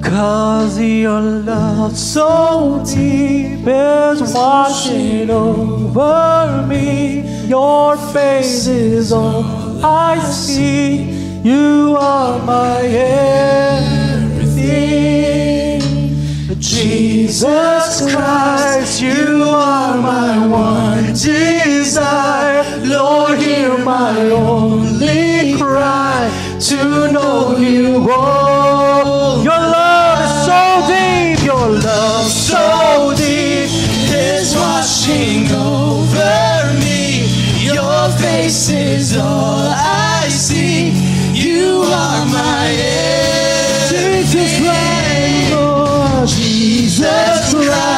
'Cause your love so deep is washing over me. Your face is all I see. You are my everything. Jesus Christ, you are my one desire. Lord, hear my only cry to know you all. Your love is so deep, your love so deep is washing over me. Your face is all I see. You are my everything. Jesus Christ,